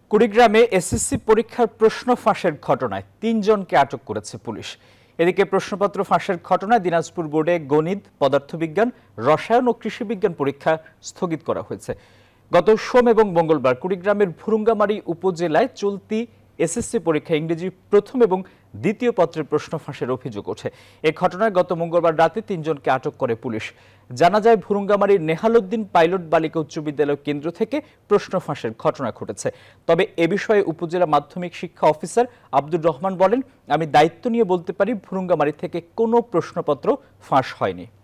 কুড়িগ্রামে SSC পরীক্ষার প্রশ্ন ফাঁসের ঘটনায় ৩ জনকে আটক করেছে পুলিশ। এদিকে প্রশ্নপত্র ফাঁসের ঘটনায় দিনাজপুর বোর্ডে গণিত, পদার্থবিজ্ঞান, রসায়ন ও কৃষিবিজ্ঞান পরীক্ষা স্থগিত করা হয়েছে। গত সোম এবং মঙ্গলবার কুড়িগ্রামের ভুরুঙ্গামারী উপজেলায় চলতি এসএসসি পরীক্ষা ইংরেজি প্রথম এবং দ্বিতীয় পত্রের প্রশ্ন ফাঁসের অভিযোগ ওঠে। এ ঘটনায় গত মঙ্গলবার রাতে ৩ জনকে আটক করে পুলিশ। জানা যায়, ভুরুঙ্গামারীর নেহালউদ্দিন পাইলট বালিকা উচ্চ বিদ্যালয় কেন্দ্র থেকে প্রশ্ন ফাঁসের ঘটনা ঘটেছে। তবে এ বিষয়ে উপজেলা মাধ্যমিক শিক্ষা অফিসার আব্দুর রহমান বলেন, আমি দায়িত্ব নিয়ে বলতে পারি ভুরুঙ্গামারী থেকে কোনো প্রশ্নপত্র ফাঁস হয়নি।